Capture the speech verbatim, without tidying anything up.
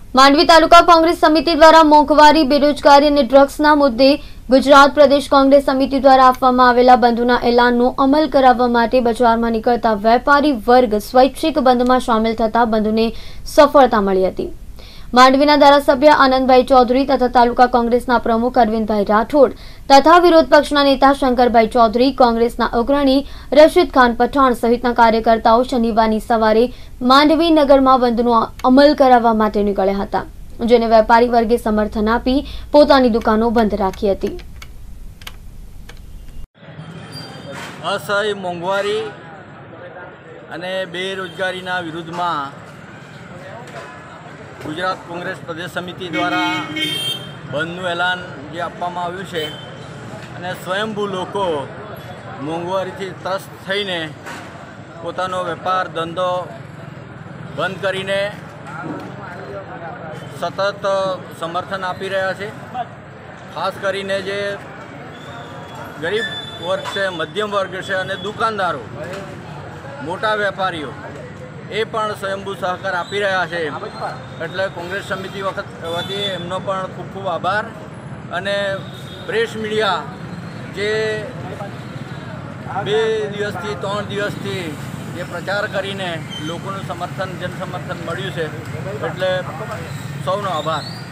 માંડવી તાલુકા કોંગ્રેસ સમિતિ દ્વારા મોંઘવારી, બેરોજગારી અને ડ્રગ્સના મુદ્દે ગુજરાત પ્રદેશ કોંગ્રેસ સમિતિ દ્વારા આપવામાં આવેલા બંધના એલાનનો અમલ કરાવવા માટે બજારમાં નીકળતા વેપારી વર્ગ સ્વૈચ્છિક બંધમાં સામેલ થતા બંધને સફળતા મળી હતી। માંડવીના ધારાસભ્ય આનંદભાઈ ચૌધરી તથા તાલુકા કોંગ્રેસના પ્રમુખ અરવિંદભાઈ રાઠોડ તથા વિરોધ પક્ષના નેતા શંકરભાઈ ચૌધરી, કોંગ્રેસના અગ્રણી રશીદ ખાન પઠાણ સહિતના કાર્યકર્તાઓ શનિવારની સવારે માંડવી નગરમાં બંધનો અમલ કરાવવા માટે નીકળ્યા હતા, જેને વેપારી વર્ગે સમર્થન આપી પોતાની દુકાનો બંધ રાખી હતી। असह्य मोंघवारी અને બેરોજગારીના વિરુદ્ધમાં गुजरात कांग्रेस प्रदेश समिति द्वारा बंधनु एलान जे आपवामां आव्युं छे अने स्वयंभू लोको मोंघवारीथी त्रस्त थईने पोतानो वेपार धंधो बंध करीने सतत समर्थन आपी रह्या छे। खास करीने जे गरीब वर्ग छे, मध्यम वर्ग छे अने दुकानदारो, मोटा वेपारीओ ए पण स्वयंभू सहकार आपी रह्या छे। एटले कांग्रेस समिति वखत वती एमनो पण खूब खूब आभार। अने प्रेस मीडिया जे बे दिवसथी त्रण दिवसथी जे प्रचार करीने लोकोनुं समर्थन, जनसमर्थन मळ्युं छे, एटले सौनो आभार।